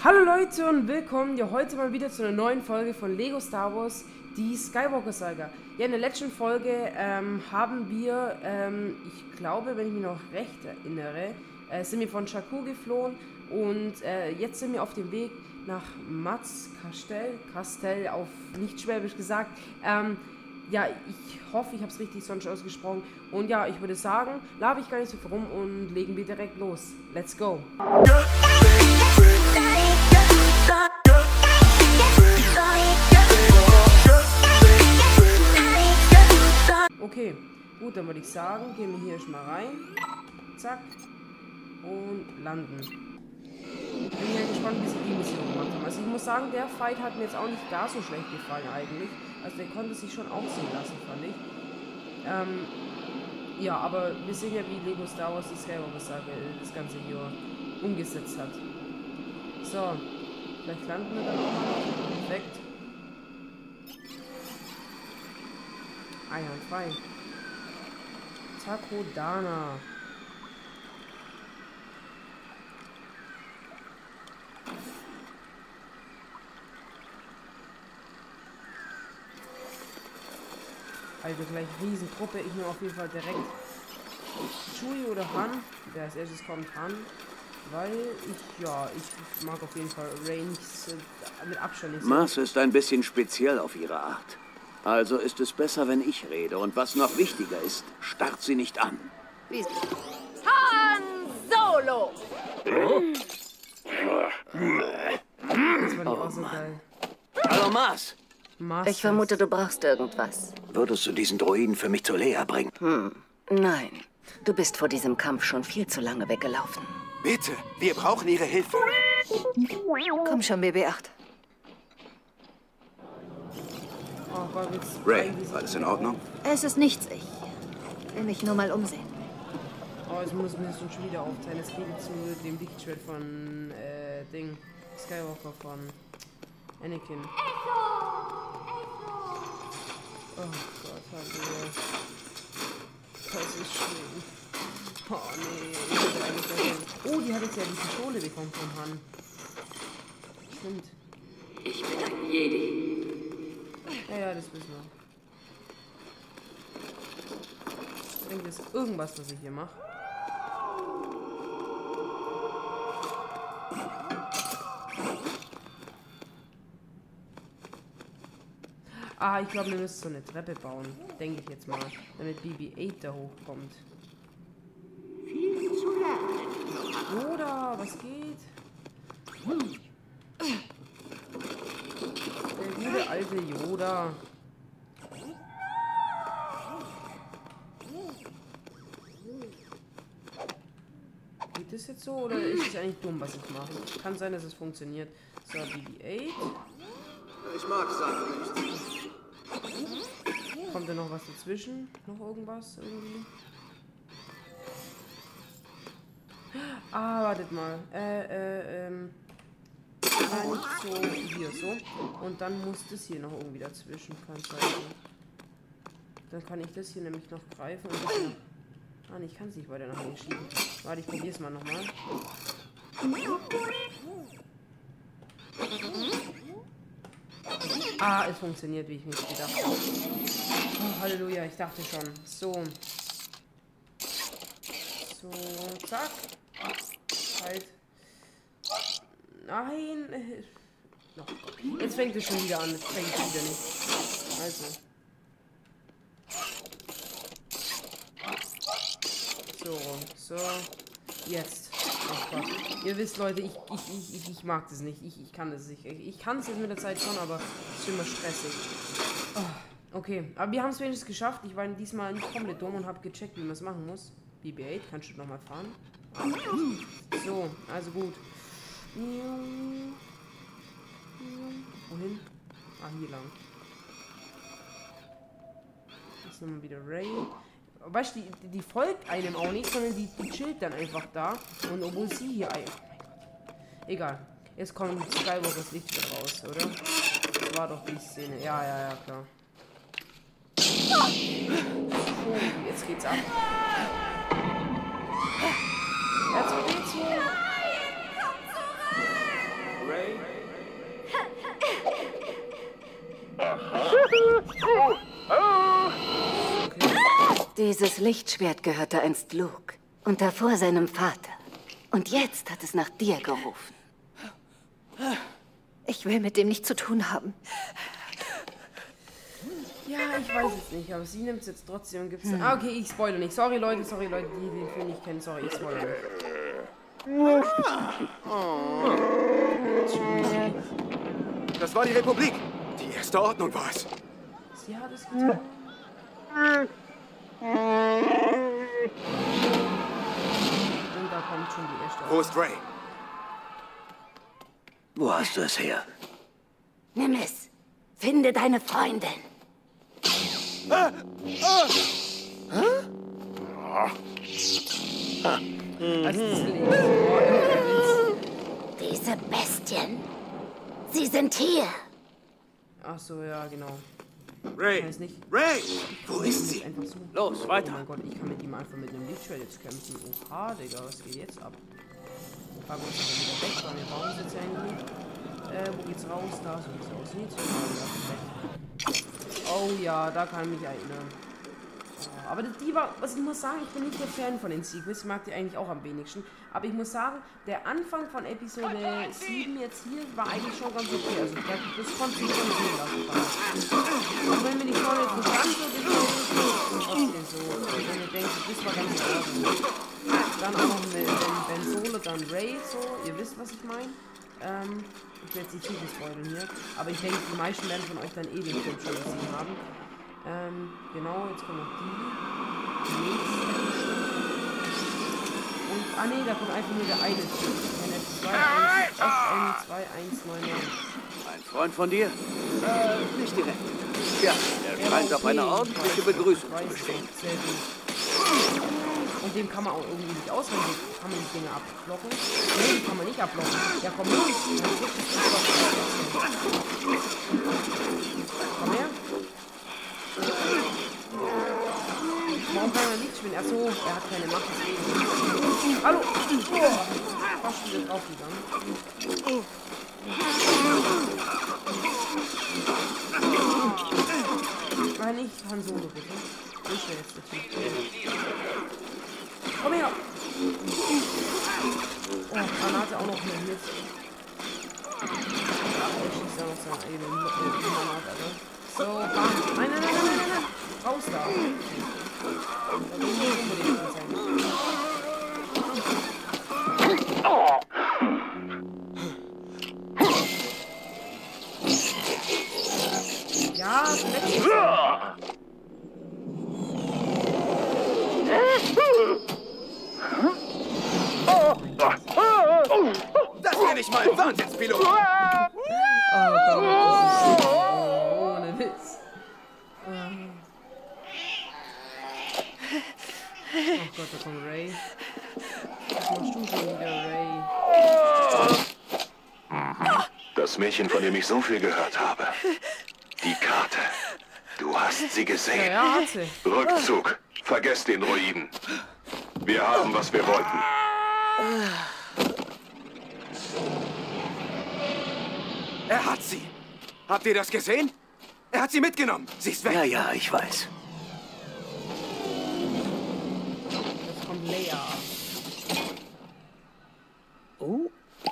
Hallo Leute und willkommen ja heute mal wieder zu einer neuen Folge von Lego Star Wars, die Skywalker Saga. Ja, in der letzten Folge haben wir, ich glaube, wenn ich mich noch recht erinnere, sind wir von Jakku geflohen und jetzt sind wir auf dem Weg nach Maz-Kastel auf nicht-schwäbisch gesagt. Ja, ich hoffe, ich habe es richtig sonst ausgesprochen. Und ja, ich würde sagen, labe ich gar nicht so viel rum und legen wir direkt los. Let's go! Okay, gut, dann würde ich sagen, gehen wir hier erstmal rein. Zack. Und landen. Bin ja gespannt, wie sie die Mission gemacht haben. Also ich muss sagen, der Fight hat mir jetzt auch nicht gar so schlecht gefallen eigentlich. Also der konnte sich schon aussehen lassen, fand ich. Ja, aber wir sehen ja, wie Lego Star Wars die Skywalker Saga das ganze hier umgesetzt hat. So, vielleicht landen wir dann auch mal. Perfekt. Einwandfrei. Takodana. Also gleich Riesentruppe. Ich nehme auf jeden Fall direkt Chewie oder Han. Der als erstes kommt Han. Weil ich mag auf jeden Fall Reigns mit Abstand nicht so. Maz ist ein bisschen speziell auf ihre Art. Also ist es besser, wenn ich rede. Und was noch wichtiger ist, starrt sie nicht an. Han Solo! Das war nicht auch so geil. Hallo Maz! Ich vermute, du brauchst irgendwas. Würdest du diesen Droiden für mich zu Leia bringen? Nein, du bist vor diesem Kampf schon viel zu lange weggelaufen. Bitte, wir brauchen Ihre Hilfe. Komm schon, BB-8. Oh Gott, jetzt Ray, alles in Ordnung? Es ist nichts, ich will mich nur mal umsehen. Oh, jetzt muss mir das schon wieder aufteilen. Es geht zu dem Lichtschwert von, Skywalker von Anakin. Oh Gott, hallo. Das ist schlimm. Oh nee, ich hätte eigentlich oh, die hat jetzt ja die Pistole bekommen vom Han. Stimmt. Ich bin ein Jedi. Ja, das wissen wir. Bringt das irgendwas, was ich hier mache? Ah, ich glaube, wir müssen so eine Treppe bauen. Denke ich jetzt mal. Damit BB-8 da hochkommt. Oder, was geht? Der gute alte Yoda. Geht das jetzt so oder ist es eigentlich dumm, was ich mache? Kann sein, dass es funktioniert. So, BB-8. Ich mag Sachen nicht. Kommt da noch was dazwischen? Noch irgendwas irgendwie? Ah, wartet mal. Nicht so hier so. Und dann muss das hier noch irgendwie dazwischen. Kann sein. Dann kann ich das hier nämlich noch greifen und das noch. Ah, nee, ich kann es nicht weiter nach hinten schieben. Warte, ich probiere es mal nochmal. Ah, es funktioniert, wie ich mir gedacht habe. Oh, Halleluja, ich dachte schon. So. So, zack. Halt. Nein. No. Jetzt fängt es schon wieder an. Jetzt fängt es wieder nicht. Also. So, so. Jetzt. Ach Gott. Ihr wisst, Leute, ich mag das nicht. Ich kann das nicht. Ich kann es jetzt mit der Zeit schon, aber es ist immer stressig. Oh, okay, aber wir haben es wenigstens geschafft. Ich war diesmal nicht komplett dumm und habe gecheckt, wie man es machen muss. BB-8, kannst du nochmal fahren? So, also gut. Wohin? Ah, hier lang. Jetzt nochmal wieder Ray. Weißt du, die folgt einem auch nicht, sondern die chillt dann einfach da. Und obwohl sie hier... Oh mein Gott. Egal. Jetzt kommt Skywalkers Licht wieder raus, oder? Das war doch die Szene. Ja, klar. Oh, jetzt geht's ab. R2D2. Ray. Dieses Lichtschwert gehörte einst Luke und davor seinem Vater. Und jetzt hat es nach dir gerufen. Ich will mit dem nichts zu tun haben. Ja, ich weiß es nicht, aber sie nimmt es jetzt trotzdem und gibt's. Ah, okay, ich spoilere nicht. Sorry Leute, die den Film nicht kennen. Sorry, ich spoilere nicht. Das war die Republik. Die erste Ordnung war es. Sie hat es getan. Und da kommt schon die erste. Wo ist Ray? Wo hast du es her? Nimm es. Finde deine Freundin. Diese Bestien. Sie sind hier. Ach so, ja, genau. Ray! Weiß nicht. Ray! Wo ist sie? Einfach so. Los, Oh weiter. mein Gott, ich kann mit ihm einfach mit einem Lichtschwert jetzt kämpfen. Oha, Digga, was geht jetzt ab? Fragen wir uns aber wieder weg, weil wir brauchen es jetzt ja eigentlich nicht. Wo geht's raus? Da, so geht's raus. Nicht so. Oh ja, da kann ich mich erinnern. Oh, aber die war, was ich muss sagen, ich bin nicht der Fan von den Sequels. Ich mag die eigentlich auch am wenigsten. Aber ich muss sagen, der Anfang von Episode 7 jetzt hier war eigentlich schon ganz okay. Also das konnte ich schon sehen lassen. Auch wenn wir die Story jetzt nicht ganz so trotzdem so. Wenn ihr denkt, das war ganz ordentlich. Dann auch noch mit Ben Solo, dann Ray, so. Ihr wisst, was ich meine. Ich werde jetzt die Titel spoilern hier. Aber ich denke, die meisten werden von euch dann eh den Film schon gesehen haben. Genau, jetzt kommt noch die nächste. Und, nee, da kommt einfach nur der eine Film. FN2199. Ein Freund von dir? Nicht direkt. Ja, er scheint auf eine ordentliche Begrüßung zu bestehen. Sehr gut. Und dem kann man auch irgendwie nicht auswendig. Kann man die Dinge abblocken? Nee, die kann man nicht abblocken. Ja, komm her. Komm her. Warum kann er nicht spielen? Achso, er hat keine Macht. Deswegen. Hallo! Oh, fast wieder draufgegangen. Nein, nicht Han Solo, bitte. Ich will jetzt Typ. Komm her! Oh, Granate auch noch mit. Er schießt ja noch seine eigene Granate, Alter. So, bam. Nein, nein, nein, nein, nein, nein. Raus da. Da will ich nicht unbedingt drin sein. Ja, letztes Mal. Das ist nicht mal ein Wahnsinnspilot! Oh Gott, das ist ohne Witz. Oh Gott, da kommt Ray. Was machst du schon wieder, Ray? Das Mädchen, von dem ich so viel gehört habe. Die Karte. Du hast sie gesehen. Ja, hat sie. Rückzug. Vergesst den Droiden. Wir haben, was wir wollten. Er hat sie! Habt ihr das gesehen? Er hat sie mitgenommen! Sie ist weg! Ja, ja, ich weiß. Jetzt kommt Leia. Oh.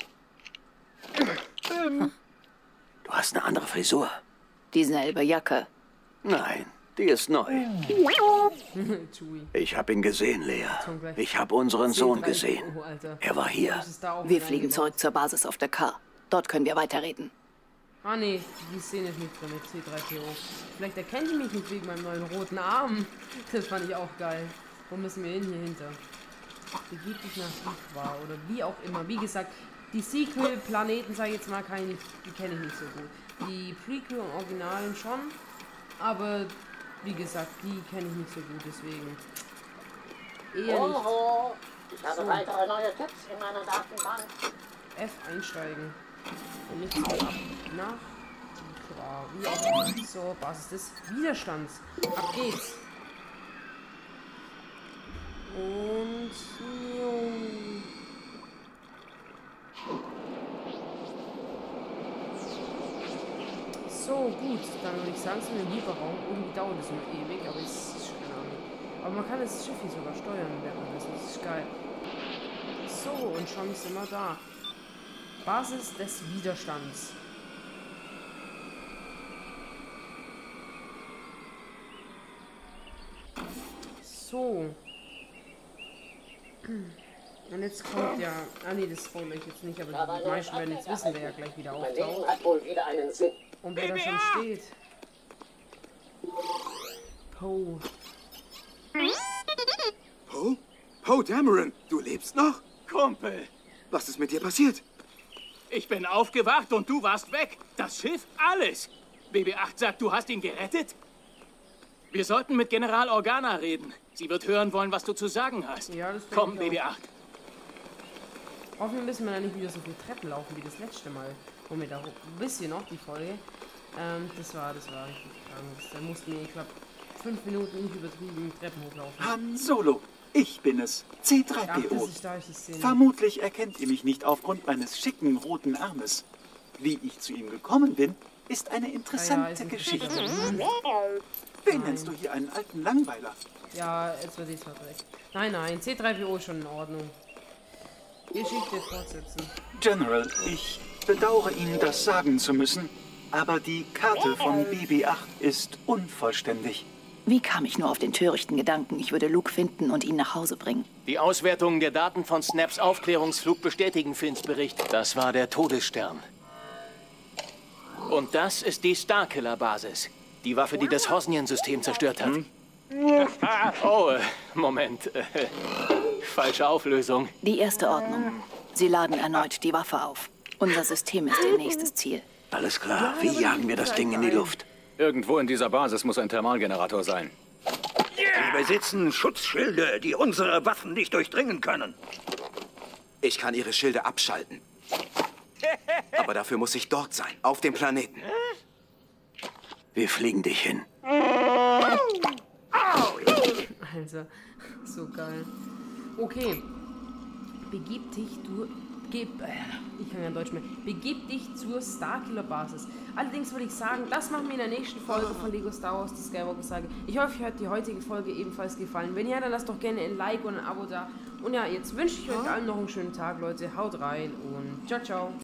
Du hast eine andere Frisur. Dieselbe Jacke. Nein, die ist neu. Chewie. Ich habe ihn gesehen, Lea. Ich habe unseren Sohn gesehen. Oh, Alter. Er war hier. Das ist da auch Wir mit fliegen reingemacht. zurück zur Basis auf der K. Dort können wir weiterreden. Ah nee, die Szene ist nicht drin mit C3PO. Vielleicht erkennt die mich nicht wegen meinem neuen roten Arm. Das fand ich auch geil. Wo müssen wir hin? Hier hinter. Begib dich nach Ikwa oder wie auch immer. Wie gesagt, die Sequel-Planeten, sage ich jetzt mal, die kenne ich nicht so gut. Die Prequel und Originalen schon, aber wie gesagt, die kenne ich nicht so gut, deswegen eher nicht. Ich habe weitere neue Tipps in meiner Datenbank. F einsteigen und nicht so ab nach Ikwa, wie auch immer. So, Basis des Widerstands. Ab geht's. Und So, gut, dann würde ich sagen, sind wir im Lieferraum. Irgendwie dauert es nur ewig, aber es ist keine Ahnung. Aber man kann das Schiff hier sogar steuern, das ist geil. So, und schon sind wir da. Basis des Widerstands. So. Und jetzt kommt ja... Ah nee, das spoilere ich jetzt nicht, aber die meisten werden jetzt wissen, wer ja gleich wieder Mein Leben auftaucht. hat wohl wieder einen Sinn. Und wer da schon steht. Poe. Poe? Poe Dameron, du lebst noch? Kumpel, Was ist mit dir passiert? ich bin aufgewacht und du warst weg. Das Schiff, alles. BB-8 sagt, du hast ihn gerettet? Wir sollten mit General Organa reden. Sie wird hören wollen, was du zu sagen hast. Ja, das Komm, denke ich BB-8. Hoffentlich müssen wir da nicht wieder so viel Treppen laufen wie das letzte Mal. Wo wir da wisst ihr noch die Folge. Das war richtig krank. Da mussten wir, ich glaube, 5 Minuten nicht übertrieben Treppen hochlaufen. Han Solo, ich bin es, Ach, C3PO. das ist da, ich sehe. Vermutlich erkennt ihr mich nicht aufgrund meines schicken roten Armes. Wie ich zu ihm gekommen bin, ist eine interessante Geschichte. Wen nennst du hier einen alten Langweiler? Ja, jetzt wird es recht. Nein, C3PO ist schon in Ordnung. Geschichte fortsetzen. General, ich bedauere Ihnen, das sagen zu müssen, aber die Karte von BB-8 ist unvollständig. Wie kam ich nur auf den törichten Gedanken, ich würde Luke finden und ihn nach Hause bringen? Die Auswertungen der Daten von Snaps Aufklärungsflug bestätigen Finns Bericht. Das war der Todesstern. Und das ist die Starkiller-Basis. Die Waffe, die das Hosnian-System zerstört hat. Oh, Moment. Falsche Auflösung. Die erste Ordnung. Sie laden erneut die Waffe auf. Unser System ist ihr nächstes Ziel. Alles klar, wie jagen wir das Ding in die Luft? Irgendwo in dieser Basis muss ein Thermalgenerator sein. Wir besitzen Schutzschilde, die unsere Waffen nicht durchdringen können. Ich kann ihre Schilde abschalten. Aber dafür muss ich dort sein, auf dem Planeten. Wir fliegen dich hin. Also, so geil. Okay. Begib dich, ich kann ja Deutsch mehr. Begib dich zur Starkiller-Basis. Allerdings würde ich sagen, das machen wir in der nächsten Folge von Lego Star Wars, die Skywalker-Sage. Ich hoffe, euch hat die heutige Folge ebenfalls gefallen. Wenn ja, dann lasst doch gerne ein Like und ein Abo da. Und ja, jetzt wünsche ich euch allen noch einen schönen Tag, Leute. Haut rein und ciao, ciao.